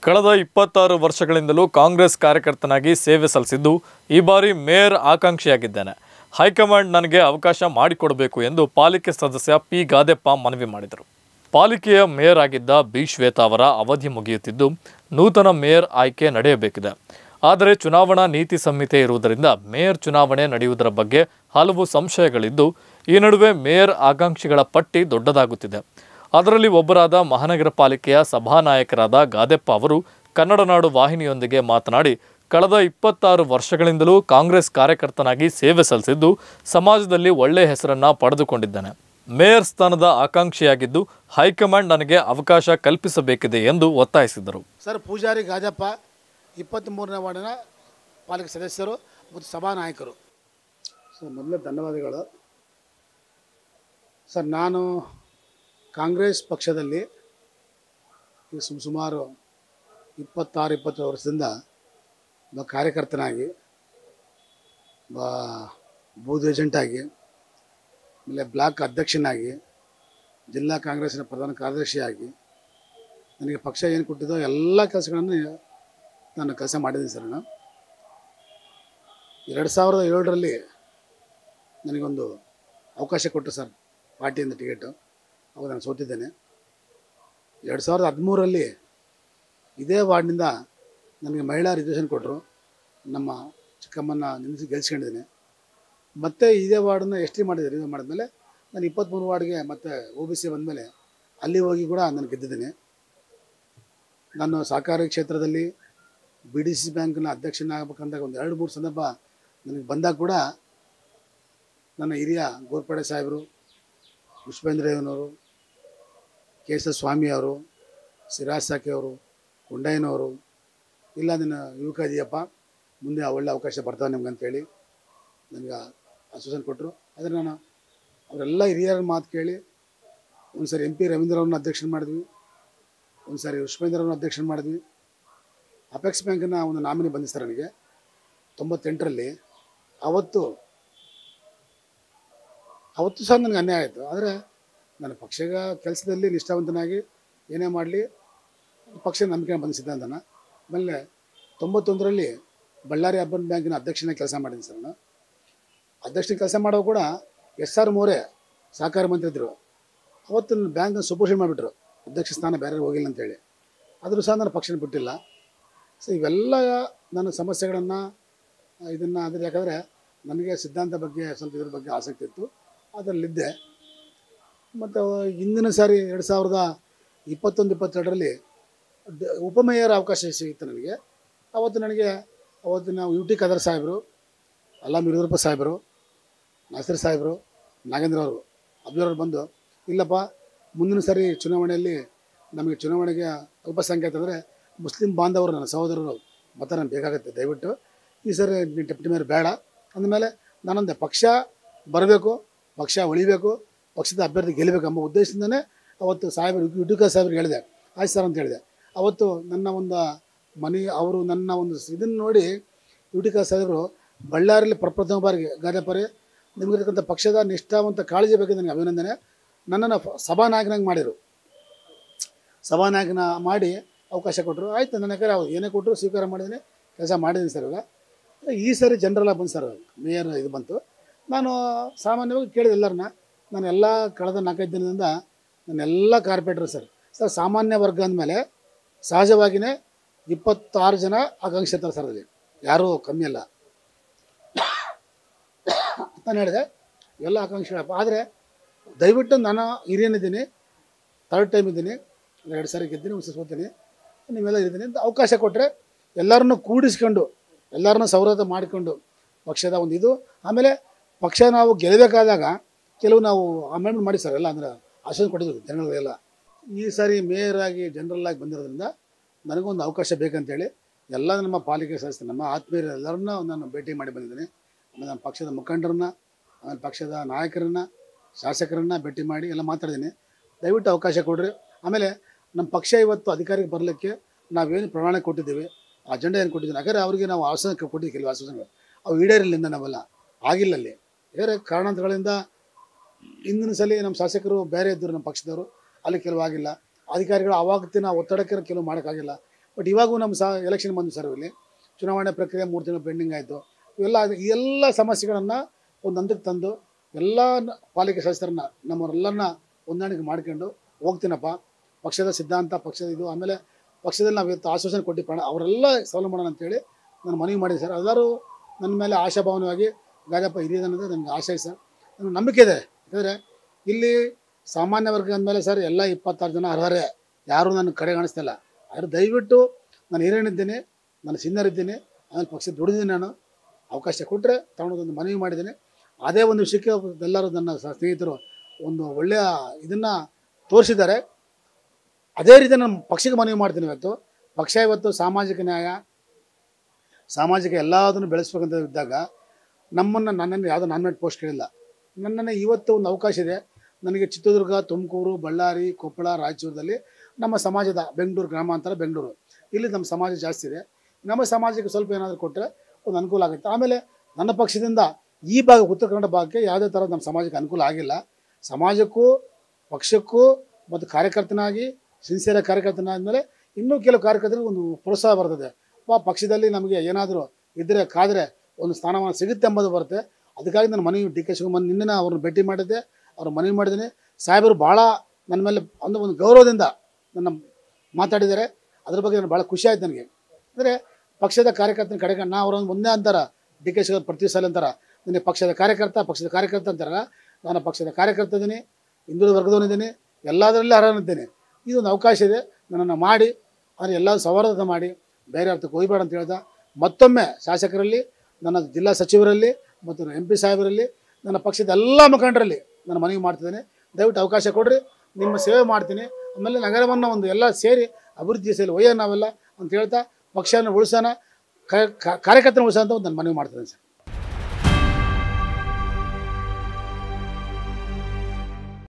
ಕಳೆದ 26 ವರ್ಷಗಳಿಂದಲೂ ಕಾಂಗ್ರೆಸ್ ಕಾರ್ಯಕರ್ತನಾಗಿ ಸೇವೆ ಸಲ್ಲಿಸಿದ್ದು ಈ ಬಾರಿ ಮೇಯರ್ ಆಕಾಂಕ್ಷಿಯಾಗಿದ್ದೇನೆ. ಹೈಕಮಾಂಡ್ ನನಗೆ ಅವಕಾಶ ಮಾಡಿಕೊಡಬೇಕು ಎಂದು ಪಾಲಿಕೆ ಸದಸ್ಯ ಪಿ ಗಾದೆಪ್ಪ ಮನವಿ ಮಾಡಿದರು. ಪಾಲಿಕೆಯ ಮೇಯರ್ ಆಗಿದ್ದ ಬಿ ಶ್ವೇತಾ ಅವರ ಅವಧಿ ಮುಗಿಯುತ್ತಿದ್ದು ನೂತನ ಮೇಯರ್ ಆಯ್ಕೆ ನಡೆಯಬೇಕಿದೆ. ಆದರೆ ಚುನಾವಣಾ ನೀತಿ ಸಂಹಿತೆ ಇರುವುದರಿಂದ ಮೇಯರ್ ಚುನಾವಣೆ ನಡೆಯುವುದರ ಬಗ್ಗೆ ಹಲವು ಸಂಶಯಗಳಿದ್ದು ಈ ನಡುವೆ ಮೇಯರ್ ಆಕಾಂಕ್ಷಿಗಳ ಪಟ್ಟಿ ದೊಡ್ಡದಾಗುತ್ತಿದೆ. ಅದರಲ್ಲಿ ಒಬ್ಬರಾದ ಮಹಾನಗರ ಪಾಲಿಕೆಯ ಸಭಾನಾಯಕರಾದ ಗಾದೆಪ್ಪ ಅವರು ಕನ್ನಡ ನಾಡು ವಾಹಿನಿಯೊಂದಿಗೆ ಮಾತನಾಡಿ ಕಳೆದ 26 ವರ್ಷಗಳಿಂದಲೂ ಕಾಂಗ್ರೆಸ್ ಕಾರ್ಯಕರ್ತನಾಗಿ ಸೇವೆ ಸಲ್ಲಿಸಿದ್ದು ಸಮಾಜದಲ್ಲಿ ಒಳ್ಳೆಯ ಹೆಸರನ್ನು ಪಡೆದುಕೊಂಡಿದ್ದೇನೆ. ಮೇಯರ್ ಸ್ಥಾನದ ಆಕಾಂಕ್ಷಿಯಾಗಿದ್ದು ಹೈಕಮಾಂಡ್ ನನಗೆ ಅವಕಾಶ ಕಲ್ಪಿಸಬೇಕಿದೆ ಎಂದು ಒತ್ತಾಯಿಸಿದರು. ಸರ್, ಪೂಜಾರಿ ಗಾದೆಪ್ಪ 23ನೇ ವಾರ್ಡಿನ ಪಾಲಿಕೆ ಸದಸ್ಯರು ಮತ್ತು ಸಭಾನಾಯಕರು. ಸರ್, ಮೊದಲೇ ಧನ್ಯವಾದಗಳು. ಸರ್, ನಾನು ಕಾಂಗ್ರೆಸ್ ಪಕ್ಷದಲ್ಲಿ ಸುಮಾರು 26-27 ವರ್ಷದಿಂದ ಕಾರ್ಯಕರ್ತನಾಗಿ, ಬೂತ್ ಏಜೆಂಟಾಗಿ, ಆಮೇಲೆ ಬ್ಲಾಕ್ ಅಧ್ಯಕ್ಷನಾಗಿ, ಜಿಲ್ಲಾ ಕಾಂಗ್ರೆಸ್ಸಿನ ಪ್ರಧಾನ ಕಾರ್ಯದರ್ಶಿಯಾಗಿ ನನಗೆ ಪಕ್ಷ ಏನು ಕೊಟ್ಟಿದ್ದೋ ಎಲ್ಲ ಕೆಲಸಗಳನ್ನು ನಾನು ಕೆಲಸ ಮಾಡಿದ್ದೀನಿ ಸರ್. ನಾನು 2007ರಲ್ಲಿ ನನಗೊಂದು ಅವಕಾಶ ಕೊಟ್ಟರು ಸರ್, ಪಾರ್ಟಿಯಿಂದ ಟಿಕೆಟು. ಅವಾಗ ನಾನು ಸೋತಿದ್ದೇನೆ. 2013ರಲ್ಲಿ ಇದೇ ವಾರ್ಡ್ನಿಂದ ನನಗೆ ಮಹಿಳಾ ರಿಸರ್ವೇಷನ್ ಕೊಟ್ಟರು. ನಮ್ಮ ಚಿಕ್ಕಮ್ಮನ ನಿಲ್ಲಿಸಿ ಗೆಲ್ಸ್ಕೊಂಡಿದ್ದೀನಿ. ಮತ್ತು ಇದೇ ವಾರ್ಡನ್ನು ಎಸ್ ಟಿ ಮಾಡಿದೆ. ರಿವ್ಯೂ ಮಾಡಿದ್ಮೇಲೆ ನಾನು 23 ವಾರ್ಡ್ಗೆ ಮತ್ತು OBC ಬಂದಮೇಲೆ ಅಲ್ಲಿ ಹೋಗಿ ಕೂಡ ನಾನು ಗೆದ್ದಿದ್ದೀನಿ. ನಾನು ಸಹಕಾರಿ ಕ್ಷೇತ್ರದಲ್ಲಿ BDC ಬ್ಯಾಂಕ್ನ ಅಧ್ಯಕ್ಷನಾಗಬೇಕಂದಾಗ ಒಂದು 2-3 ಸಂದರ್ಭ ನನಗೆ ಬಂದಾಗ ಕೂಡ ನನ್ನ ಹಿರಿಯ ಗೋರ್ಪಡೆ ಸಾಹೇಬರು, ವಿಶ್ವೇಂದ್ರಯ್ಯನವರು, KS ಸ್ವಾಮಿ ಅವರು, ಸಿರಾಜ್ ಸಾಕಿ ಅವರು, ಗುಂಡಯ್ಯನವರು, ಇಲ್ಲ ನಿನ್ನ ಯುವಕ ಇದೆಯಪ್ಪ, ಮುಂದೆ ಒಳ್ಳೆ ಅವಕಾಶ ಬರ್ತಾವೆ ನಿಮ್ಗೆ ಅಂತೇಳಿ ನನಗೆ ಆಶ್ವಾಸನೆ ಕೊಟ್ಟರು. ಆದರೆ ನಾನು ಅವರೆಲ್ಲ ಹಿರಿಯರ ಮಾತು ಕೇಳಿ ಒಂದು ಸಾರಿ MP ರವೀಂದ್ರವ್ರನ್ನ ಅಧ್ಯಕ್ಷನ ಮಾಡಿದ್ವಿ, ಒಂದು ಸಾರಿ ವಿಶ್ವೇಂದ್ರವ್ರನ್ನ ಅಧ್ಯಕ್ಷನ ಮಾಡಿದ್ವಿ. ಅಪೆಕ್ಸ್ ಬ್ಯಾಂಕಿನ ಒಂದು ನಾಮಿನಿ ಬಂದಿತ್ತು ಸರ್ ನನಗೆ 98ರಲ್ಲಿ. ಅವತ್ತು ಸಹ ನನಗೆ ಅನ್ಯಾಯ ಆಯಿತು. ಆದರೆ ನನ್ನ ಪಕ್ಷದ ಕೆಲಸದಲ್ಲಿ ನಿಷ್ಠಾವಂತನಾಗಿ ಏನೇ ಮಾಡಲಿ ಪಕ್ಷ ನಂಬಿಕೆ ಬಂದ ಸಿದ್ಧಾಂತನ. ಆಮೇಲೆ 91ರಲ್ಲಿ ಬಳ್ಳಾರಿ ಅರ್ಬನ್ ಬ್ಯಾಂಕಿನ ಅಧ್ಯಕ್ಷನಾಗಿ ಕೆಲಸ ಮಾಡಿದ್ದೀನಿ ಸರ್. ನಾನು ಅಧ್ಯಕ್ಷನ ಕೆಲಸ ಮಾಡೋ ಕೂಡ SR ಮೋರೆ ಸಹಕಾರ ಮಂತ್ರಿ ಇದ್ದರು. ಅವತ್ತು ನನ್ನ ಬ್ಯಾಂಕ್ನ ಸುಪೋಷಣೆ ಮಾಡಿಬಿಟ್ರು, ಅಧ್ಯಕ್ಷ ಸ್ಥಾನ ಬೇರೆ ಹೋಗಿಲ್ಲ ಅಂತೇಳಿ. ಆದರೂ ಸಹ ನಾನು ಪಕ್ಷನ ಬಿಟ್ಟಿಲ್ಲ. ಸೊ ಇವೆಲ್ಲ ನನ್ನ ಸಮಸ್ಯೆಗಳನ್ನು ಇದನ್ನು ಆದರೆ ಯಾಕಂದರೆ ನನಗೆ ಸಿದ್ಧಾಂತ ಬಗ್ಗೆ ಸ್ವಲ್ಪ ಇದ್ರ ಬಗ್ಗೆ ಆಸಕ್ತಿ ಇತ್ತು, ಅದರಲ್ಲಿದ್ದೆ. ಮತ್ತು ಹಿಂದಿನ ಸಾರಿ 2021-22ರಲ್ಲಿ ಉಪಮೇಯರ್ ಅವಕಾಶ ಸಿಗಿತ್ತು ನನಗೆ. ಅವತ್ತು ನಾವು UT ಖದರ್ ಸಾಹೇಬರು, ಅಲ್ಲಾಮ್ ಯಡಿಯೂರಪ್ಪ ಸಾಹೇಬರು, ನಾಸೀರ್ ಸಾಹೇಬರು, ನಾಗೇಂದ್ರ ಅವರು, ಅಬ್ದುಲ್ಲವ್ರು ಬಂದು, ಇಲ್ಲಪ್ಪ ಮುಂದಿನ ಸಾರಿ ಚುನಾವಣೆಯಲ್ಲಿ ನಮಗೆ ಚುನಾವಣೆಗೆ ಅಲ್ಪಸಂಖ್ಯಾತ ಅಂದರೆ ಮುಸ್ಲಿಂ ಬಾಂಧವರು, ನನ್ನ ಸಹೋದರರು ಮತ ನನಗೆ ಬೇಕಾಗುತ್ತೆ, ದಯವಿಟ್ಟು ಈ ಸರಿ ನೀನು ಡೆಪ್ಟಿ ಮೇಯರ್ ಬೇಡ ಅಂದಮೇಲೆ ನಾನೊಂದೇ ಪಕ್ಷ ಬರಬೇಕು, ಪಕ್ಷ ಉಳಿಬೇಕು, ಪಕ್ಷದ ಅಭ್ಯರ್ಥಿ ಗೆಲ್ಲಬೇಕು ಎಂಬ ಉದ್ದೇಶದಿಂದನೇ ಅವತ್ತು ಸಾಹೇಬರು UT ಸಾಹೇಬ್ರಿಗೆ ಹೇಳಿದೆ. ಆಯ್ತು ಸರ್ ಅಂತ ಹೇಳಿದೆ. ಅವತ್ತು ನನ್ನ ಒಂದು ಅವರು ನನ್ನ ಒಂದು ಇದನ್ನು ನೋಡಿ UT ಸಾಹೇಬರು ಬಳ್ಳಾರಿಯಲ್ಲಿ ಪ್ರಪ್ರಥಮ ಬಾರಿಗೆ ಗಾದೆಪ್ಪರೇ ನಿಮಗಿರ್ತಕ್ಕಂಥ ಪಕ್ಷದ ನಿಷ್ಠಾವಂತ ಕಾಳಜಿ ಬಗ್ಗೆ ನನಗೆ ಅಭಿನಂದನೆ. ನನ್ನನ್ನು ಸಭಾನಾಯಕನಾಗಿ ಮಾಡಿದರು. ಸಭಾನಾಯಕನ ಮಾಡಿ ಅವಕಾಶ ಕೊಟ್ಟರು. ಆಯಿತು, ನನ್ನ ಯಾಕಂದರೆ ಅವ್ರು ಏನೇ ಕೊಟ್ಟರು ಸ್ವೀಕಾರ ಮಾಡಿದ್ದೀನಿ, ಕೆಲಸ ಮಾಡಿದ್ದೀನಿ ಸರ್. ಇವಾಗ ಈ ಸಾರಿ ಜನರಲಾಗಿ ಬಂದು ಸರ್ ಮೇಯರ್ ಇದು ಬಂತು. ನಾನು ಸಾಮಾನ್ಯವಾಗಿ ಕೇಳಿದೆ ಎಲ್ಲರನ್ನ. ನಾನು ಎಲ್ಲ ಕಳೆದ 4-5 ದಿನದಿಂದ ನನ್ನೆಲ್ಲ ಕಾರ್ಪೊರೇಟರ್ ಸರ್ ಸಾಮಾನ್ಯ ವರ್ಗ ಅಂದಮೇಲೆ ಸಹಜವಾಗಿಯೇ 26 ಜನ ಆಕಾಂಕ್ಷಿ ಇರ್ತಾರೆ ಸರ್. ಅಲ್ಲಿ ಯಾರೂ ಕಮ್ಮಿ ಅಲ್ಲ ನಾನು ಹೇಳಿದೆ, ಎಲ್ಲ ಆಕಾಂಕ್ಷಿಗಳಪ್ಪ. ಆದರೆ ದಯವಿಟ್ಟು ನಾನು ಹಿರಿಯನಿದ್ದೀನಿ, 3rd ಟೈಮ್ ಇದ್ದೀನಿ, 2 ಸಾರಿ ಗೆದ್ದೀನಿ, ಒಂದು ಸೋತೀನಿ, ನೀವೆಲ್ಲ ಇದ್ದೀನಿ ಅಂತ ಅವಕಾಶ ಕೊಟ್ಟರೆ ಎಲ್ಲರನ್ನೂ ಕೂಡಿಸ್ಕೊಂಡು ಎಲ್ಲರನ್ನೂ ಸೌಹಾರ್ದ ಮಾಡಿಕೊಂಡು ಪಕ್ಷದ ಒಂದು ಇದು. ಆಮೇಲೆ ಪಕ್ಷ ನಾವು ಗೆಲ್ಲಬೇಕಾದಾಗ ಕೆಲವು ನಾವು ಅಮೆಂಡ್ಮೆಂಟ್ ಮಾಡಿ ಸರ್ ಎಲ್ಲ, ಅಂದರೆ ಆಶ್ವಾಸನೆ ಕೊಟ್ಟಿದ್ರು ಜನಗಳಿಗೆಲ್ಲ. ಈ ಸಾರಿ ಮೇಯರ್ ಆಗಿ ಜನರಲ್ಲಾಗಿ ಬಂದಿರೋದ್ರಿಂದ ನನಗೊಂದು ಅವಕಾಶ ಬೇಕಂತೇಳಿ ಎಲ್ಲ ನಮ್ಮ ಪಾಲಿಕೆ ಸದಸ್ಯರು, ನಮ್ಮ ಆತ್ಮೀಯರು ಎಲ್ಲರನ್ನ ನಾನು ಭೇಟಿ ಮಾಡಿ ಬಂದಿದ್ದೀನಿ. ಆಮೇಲೆ ನಮ್ಮ ಪಕ್ಷದ ಮುಖಂಡರನ್ನ, ಆಮೇಲೆ ಪಕ್ಷದ ನಾಯಕರನ್ನು, ಶಾಸಕರನ್ನ ಭೇಟಿ ಮಾಡಿ ಎಲ್ಲ ಮಾತಾಡಿದ್ದೀನಿ. ದಯವಿಟ್ಟು ಅವಕಾಶ ಕೊಡ್ರಿ. ಆಮೇಲೆ ನಮ್ಮ ಪಕ್ಷ ಇವತ್ತು ಅಧಿಕಾರಕ್ಕೆ ಬರಲಿಕ್ಕೆ ನಾವೇನು ಪ್ರಣಾಳಿಕೆ ಕೊಟ್ಟಿದ್ದೀವಿ, ಅಜೆಂಡಾ ಏನು ಕೊಟ್ಟಿದ್ದೀವಿ, ಯಾಕಂದರೆ ಅವರಿಗೆ ನಾವು ಆಶ್ವಾಸನೆ ಕೊಟ್ಟಿದ್ದೀವಿ. ಕೆಲವು ಆಶ್ವಾಸನೆಗಳು ಅವು ಈಡೇರಲಿಲ್ಲ, ನಾವೆಲ್ಲ ಆಗಿಲ್ಲ. ಅಲ್ಲಿ ಬೇರೆ ಕಾರಣಾಂತರಗಳಿಂದ ಹಿಂದಿನ ಸಲ ನಮ್ಮ ಶಾಸಕರು ಬೇರೆ ಇದ್ದರು, ನಮ್ಮ ಪಕ್ಷದವರು, ಅಲ್ಲಿ ಕೆಲವು ಆಗಿಲ್ಲ. ಅಧಿಕಾರಿಗಳು ಆವತ್ತಿನ ಒತ್ತಡಕ್ಕೆ ಕೆಲವು ಮಾಡೋಕ್ಕಾಗಿಲ್ಲ. ಬಟ್ ಇವಾಗೂ ನಮ್ಮ ಎಲೆಕ್ಷನ್ ಬಂದು ಸರ್ ಇಲ್ಲಿ ಚುನಾವಣೆ ಪ್ರಕ್ರಿಯೆ 3 ತಿಂಗಳು ಪೆಂಡಿಂಗ್ ಆಯಿತು. ಎಲ್ಲ ಸಮಸ್ಯೆಗಳನ್ನು ಒಂದು ಹಂತಕ್ಕೆ ತಂದು ಎಲ್ಲ ಪಾಲಿಕೆ ಸದಸ್ಯರನ್ನ ನಮ್ಮವರೆಲ್ಲರನ್ನ ಹೊಂದಾಣಿಕೆ ಮಾಡ್ಕೊಂಡು ಹೋಗ್ತೀನಪ್ಪ. ಪಕ್ಷದ ಸಿದ್ಧಾಂತ, ಪಕ್ಷದ ಇದು, ಆಮೇಲೆ ಪಕ್ಷದಲ್ಲಿ ನಾವು ಇವತ್ತು ಆಶ್ವಾಸನೆ ಕೊಟ್ಟು ಅವರೆಲ್ಲ ಸವಾಲು ಮಾಡೋಣ ಅಂತೇಳಿ ನಾನು ಮನವಿ ಮಾಡಿದೆ ಸರ್. ಎಲ್ಲರೂ ನನ್ನ ಮೇಲೆ ಆಶಾಭಾವನವಾಗಿ ಗಾದೆಪ್ಪ ಹಿರಿಯದನ್ನೋದು ನನಗೆ ಆಶೆ ಸರ್, ನನಗೆ ನಂಬಿಕೆ ಇದೆ. ಯಾಕಂದರೆ ಇಲ್ಲಿ ಸಾಮಾನ್ಯ ವರ್ಗ ಅಂದಮೇಲೆ ಸರ್ ಎಲ್ಲ 26 ಜನ ಅರ್ಹರೇ, ಯಾರೂ ನನ್ನ ಕಡೆ ಕಾಣಿಸ್ತಿಲ್ಲ. ಆದರೆ ದಯವಿಟ್ಟು ನಾನು ಹಿರಿಯನಿದ್ದೀನಿ, ನಾನು ಸೀನಿಯರ್ ಇದ್ದೀನಿ, ಆಮೇಲೆ ಪಕ್ಷ ದುಡಿದಿದ್ದೀನಿ. ನಾನು ಅವಕಾಶ ಕೊಟ್ಟರೆ ತಗೊಂಡೊಂದು ಮನವಿ ಮಾಡಿದ್ದೀನಿ. ಅದೇ ಒಂದು ವಿಷಯಕ್ಕೆ ಎಲ್ಲರೂ ನನ್ನ ಸ್ನೇಹಿತರು ಒಂದು ಒಳ್ಳೆಯ ಇದನ್ನು ತೋರಿಸಿದ್ದಾರೆ. ಅದೇ ರೀತಿ ನಾನು ಪಕ್ಷಕ್ಕೆ ಮನವಿ ಮಾಡ್ತೀನಿ. ಪಕ್ಷ ಇವತ್ತು ಸಾಮಾಜಿಕ ನ್ಯಾಯ, ಸಾಮಾಜಿಕ ಎಲ್ಲದನ್ನು ಬೆಳೆಸ್ಬೇಕಂತ ಇದ್ದಾಗ ನನ್ನನ್ನು ಯಾವುದೋ ನಾಮಿನೇಟ್ ಪೋಸ್ಟ್ ಕೇಳಿಲ್ಲ. ನನ್ನನ್ನು ಇವತ್ತು ಒಂದು ಅವಕಾಶ ಇದೆ. ನನಗೆ ಚಿತ್ರದುರ್ಗ, ತುಮಕೂರು, ಬಳ್ಳಾರಿ, ಕೊಪ್ಪಳ, ರಾಯಚೂರದಲ್ಲಿ ನಮ್ಮ ಸಮಾಜದ ಬೆಂಗಳೂರು ಗ್ರಾಮಾಂತರ, ಬೆಂಗಳೂರು ಇಲ್ಲಿ ನಮ್ಮ ಸಮಾಜ ಜಾಸ್ತಿ ಇದೆ. ನಮ್ಮ ಸಮಾಜಕ್ಕೆ ಸ್ವಲ್ಪ ಏನಾದರೂ ಕೊಟ್ಟರೆ ಒಂದು ಅನುಕೂಲ ಆಗುತ್ತೆ. ಆಮೇಲೆ ನನ್ನ ಪಕ್ಷದಿಂದ ಈ ಭಾಗ, ಉತ್ತರ ಕನ್ನಡ ಭಾಗಕ್ಕೆ ಯಾವುದೇ ಥರ ನಮ್ಮ ಸಮಾಜಕ್ಕೆ ಅನುಕೂಲ ಆಗಿಲ್ಲ. ಸಮಾಜಕ್ಕೂ ಪಕ್ಷಕ್ಕೂ ಮತ್ತು ಕಾರ್ಯಕರ್ತನಾಗಿ ಸಿನ್ಸಿಯರ್ ಕಾರ್ಯಕರ್ತನಾದ್ಮೇಲೆ ಇನ್ನೂ ಕೆಲವು ಕಾರ್ಯಕರ್ತರಿಗೆ ಒಂದು ಪ್ರೋತ್ಸಾಹ ಬರ್ತದೆ. ಪಕ್ಷದಲ್ಲಿ ನಮಗೆ ಏನಾದರೂ ಇದ್ದರೆ ಕಾದರೆ ಒಂದು ಸ್ಥಾನಮಾನ ಸಿಗುತ್ತೆ ಎಂಬುದು ಬರುತ್ತೆ. ಅದಕ್ಕಾಗಿ ನಾನು ಮನವಿ ಡಿ ಕೆ ಶಿವಕುಮಾರ್ ನಿನ್ನೆ ಅವ್ರನ್ನ ಭೇಟಿ ಮಾಡಿದ್ದೆ, ಅವ್ರು ಮನವಿ ಮಾಡಿದ್ದೀನಿ. ಸಾಹೇಬರು ಭಾಳ ನನ್ನ ಮೇಲೆ ಒಂದು ಗೌರವದಿಂದ ನನ್ನ ಮಾತಾಡಿದ್ದಾರೆ. ಅದ್ರ ಬಗ್ಗೆ ನಾನು ಭಾಳ ಖುಷಿ ಆಯ್ತು ನನಗೆ. ಅಂದರೆ ಪಕ್ಷದ ಕಾರ್ಯಕರ್ತನ ಕಡೆಗೆ ನಾ ಅವರೊಂದು ಒಂದೇ ಅಂತಾರೆ, ಡಿ ಕೆ ಶಿವಕುಮಾರ್ ಪ್ರತಿ ಸಲ ಅಂತಾರೆ ನನಗೆ ಪಕ್ಷದ ಕಾರ್ಯಕರ್ತ ಅಂತಾರಲ್ಲ, ನಾನು ಪಕ್ಷದ ಕಾರ್ಯಕರ್ತ ಇದ್ದೀನಿ, ಹಿಂದುಳಿದ ವರ್ಗದವನಿದ್ದೀನಿ, ಎಲ್ಲದರಲ್ಲಿ ಅರ್ಹನಿದ್ದೇನೆ. ಇದೊಂದು ಅವಕಾಶ ಇದೆ, ನನ್ನನ್ನು ಮಾಡಿ ಆದರೆ ಎಲ್ಲ ಸೌಹಾರ್ದತೆ ಮಾಡಿ ಬೇರೆ ಅರ್ಥಕ್ಕೆ ಹೋಗ್ಬೇಡ ಅಂತ ಹೇಳ್ದ. ಮತ್ತೊಮ್ಮೆ ಶಾಸಕರಲ್ಲಿ, ನನ್ನ ಜಿಲ್ಲಾ ಸಚಿವರಲ್ಲಿ ಮತ್ತು MP ಸಾಹೇಬರಲ್ಲಿ, ನನ್ನ ಪಕ್ಷದ ಎಲ್ಲ ಮುಖಂಡರಲ್ಲಿ ನಾನು ಮನವಿ ಮಾಡ್ತಿದ್ದೇನೆ. ದಯವಿಟ್ಟು ಅವಕಾಶ ಕೊಡ್ರಿ, ನಿಮ್ಮ ಸೇವೆ ಮಾಡ್ತೀನಿ. ಆಮೇಲೆ ನಗರವನ್ನು ಒಂದು ಎಲ್ಲ ಸೇರಿ ಅಭಿವೃದ್ಧಿ ಸೇರಿ ಒಯ್ಯೋಣ ನಾವೆಲ್ಲ ಅಂತ ಹೇಳ್ತಾ ಪಕ್ಷವನ್ನು ಉಳಿಸೋಣ, ಕಾರ್ಯಕರ್ತನ ಉಳಿಸೋಣ ಅಂತ ಒಂದು ನಾನು ಮನವಿ ಮಾಡ್ತಿದ್ದೇನೆ ಸರ್.